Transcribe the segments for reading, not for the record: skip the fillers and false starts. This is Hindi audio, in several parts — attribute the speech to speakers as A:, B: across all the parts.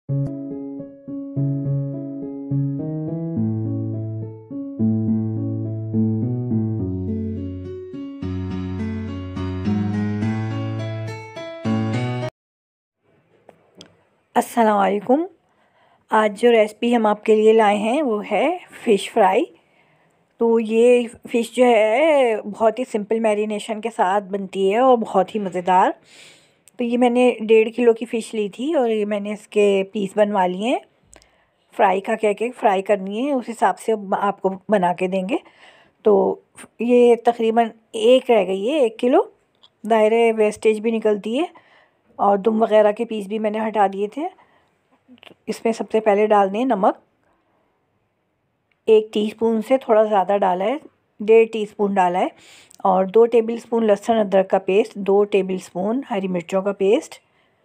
A: अस्सलाम वालेकुम। आज जो रेसिपी हम आपके लिए लाए हैं वो है फ़िश फ्राई। तो ये फ़िश जो है बहुत ही सिंपल मैरिनेशन के साथ बनती है और बहुत ही मज़ेदार। तो ये मैंने 1.5 किलो की फ़िश ली थी और ये मैंने इसके पीस बनवा लिए हैं। फ्राई का क्या क्या फ्राई करनी है उस हिसाब से आपको बना के देंगे। तो ये तकरीबन एक रह गई है 1 किलो। दायरे वेस्टेज भी निकलती है और दुम वगैरह के पीस भी मैंने हटा दिए थे। इसमें सबसे पहले डाल दें नमक। 1 टीस्पून से थोड़ा ज़्यादा डाला है, 1.5 टीस्पून डाला है। और 2 टेबलस्पून लहसुन अदरक का पेस्ट, 2 टेबलस्पून हरी मिर्चों का पेस्ट।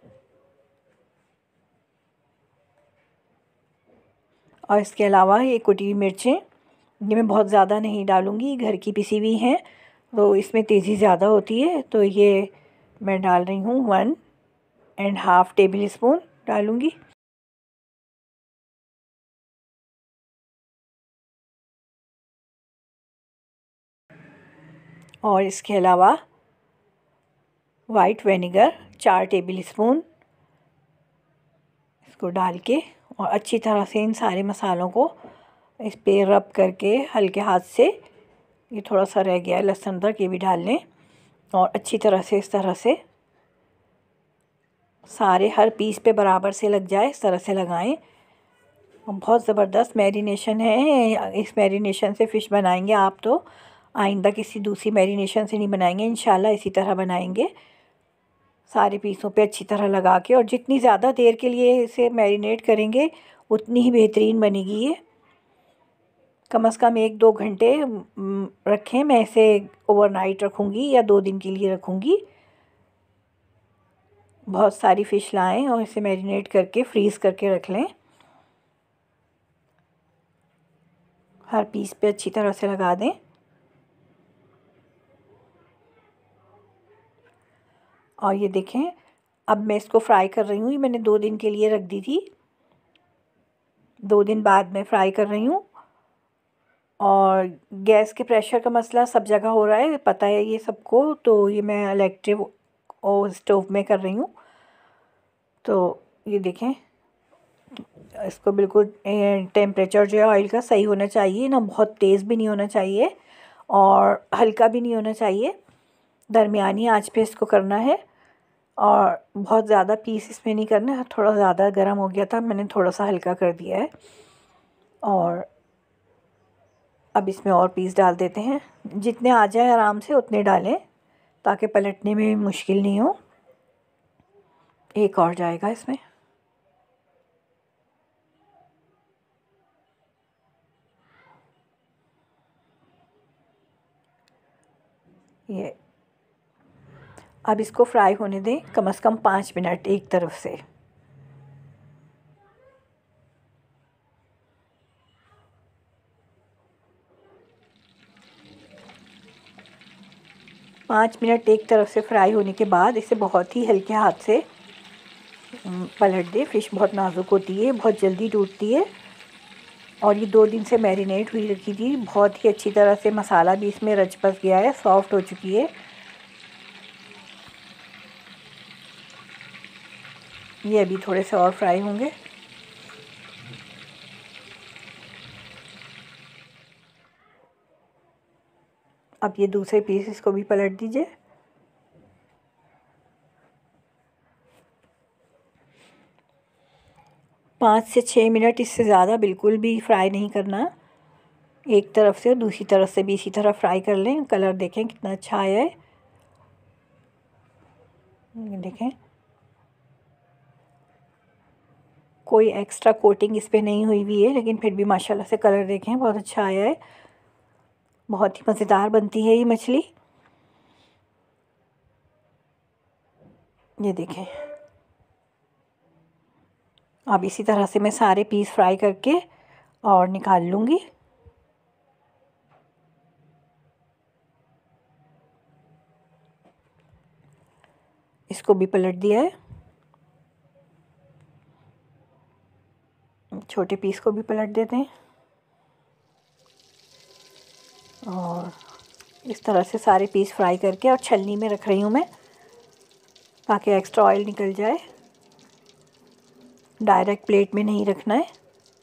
A: और इसके अलावा ये कुटी हुई मिर्चें, ये मैं बहुत ज़्यादा नहीं डालूँगी, घर की पिसी हुई हैं तो इसमें तेज़ी ज़्यादा होती है। तो ये मैं डाल रही हूँ 1.5 टेबलस्पून डालूँगी। और इसके अलावा वाइट विनेगर 4 टेबलस्पून, इसको डाल के और अच्छी तरह से इन सारे मसालों को इस पे रब करके हल्के हाथ से, ये थोड़ा सा रह गया है लहसुन अदरक, ये भी डाल लें और अच्छी तरह से इस तरह से सारे हर पीस पे बराबर से लग जाए, इस तरह से लगाएं। बहुत ज़बरदस्त मैरिनेशन है, इस मैरिनेशन से फ़िश बनाएंगे आप तो आइंदा किसी दूसरी मैरिनेशन से नहीं बनाएंगे, इंशाल्लाह इसी तरह बनाएंगे। सारे पीसों पे अच्छी तरह लगा के, और जितनी ज़्यादा देर के लिए इसे मैरिनेट करेंगे उतनी ही बेहतरीन बनेगी ये। कम से कम 1-2 घंटे रखें। मैं इसे ओवरनाइट रखूँगी या 2 दिन के लिए रखूँगी। बहुत सारी फ़िश लाएं और इसे मैरिनेट करके फ्रीज़ करके रख लें। हर पीस पे अच्छी तरह से लगा दें। और ये देखें, अब मैं इसको फ्राई कर रही हूँ। ये मैंने 2 दिन के लिए रख दी थी, 2 दिन बाद मैं फ्राई कर रही हूँ। और गैस के प्रेशर का मसला सब जगह हो रहा है, पता है ये सबको। तो ये मैं इलेक्ट्रिक स्टोव में कर रही हूँ। तो ये देखें, इसको बिल्कुल टेम्परेचर जो है ऑयल का सही होना चाहिए, ना बहुत तेज़ भी नहीं होना चाहिए और हल्का भी नहीं होना चाहिए, दरमियानी आंच पे इसको करना है। और बहुत ज़्यादा पीस इसमें नहीं करना है, थोड़ा ज़्यादा गर्म हो गया था, मैंने थोड़ा सा हल्का कर दिया है। और अब इसमें और पीस डाल देते हैं, जितने आ जाए आराम से उतने डालें ताकि पलटने में मुश्किल नहीं हो। एक और जाएगा इसमें। ये अब इसको फ्राई होने दें कम से कम 5 मिनट एक तरफ से। पाँच मिनट एक तरफ से फ्राई होने के बाद इसे बहुत ही हल्के हाथ से पलट दें। फ़िश बहुत नाजुक होती है, बहुत जल्दी टूटती है। और ये 2 दिन से मैरिनेट हुई रखी थी, बहुत ही अच्छी तरह से मसाला भी इसमें रच बस गया है, सॉफ्ट हो चुकी है। ये अभी थोड़े से और फ्राई होंगे। अब ये दूसरे पीस इसको भी पलट दीजिए। पाँच से 6 मिनट, इससे ज़्यादा बिल्कुल भी फ्राई नहीं करना। एक तरफ से दूसरी तरफ से भी इसी तरह फ्राई कर लें। कलर देखें कितना अच्छा आया है, ये देखें। कोई एक्स्ट्रा कोटिंग इस पे नहीं हुई हुई है, लेकिन फिर भी माशाल्लाह से कलर देखें बहुत अच्छा आया है। बहुत ही मज़ेदार बनती है ये मछली। ये देखें, अब इसी तरह से मैं सारे पीस फ्राई करके और निकाल लूँगी। इसको भी पलट दिया है। छोटे पीस को भी पलट देते हैं और इस तरह से सारे पीस फ्राई करके और छलनी में रख रही हूँ मैं ताकि एक्स्ट्रा ऑयल निकल जाए। डायरेक्ट प्लेट में नहीं रखना है,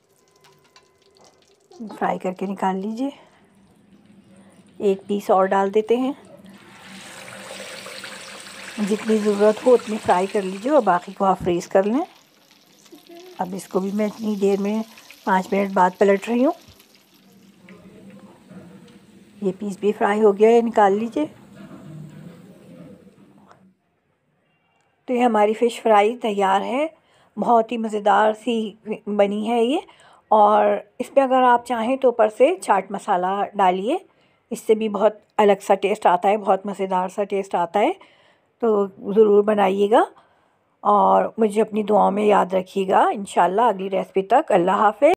A: फ्राई करके निकाल लीजिए। एक पीस और डाल देते हैं, जितनी ज़रूरत हो उतनी फ्राई कर लीजिए और बाकी को आप फ्रीज़ कर लें। अब इसको भी मैं इतनी देर में 5 मिनट बाद पलट रही हूँ। ये पीस भी फ्राई हो गया है, निकाल लीजिए। तो ये हमारी फ़िश फ्राई तैयार है। बहुत ही मज़ेदार सी बनी है ये। और इस पर अगर आप चाहें तो ऊपर से चाट मसाला डालिए, इससे भी बहुत अलग सा टेस्ट आता है, बहुत मज़ेदार सा टेस्ट आता है। तो ज़रूर बनाइएगा और मुझे अपनी दुआओं में याद रखिएगा। इंशाल्लाह अगली रेसिपी तक अल्लाह हाफ़िज़।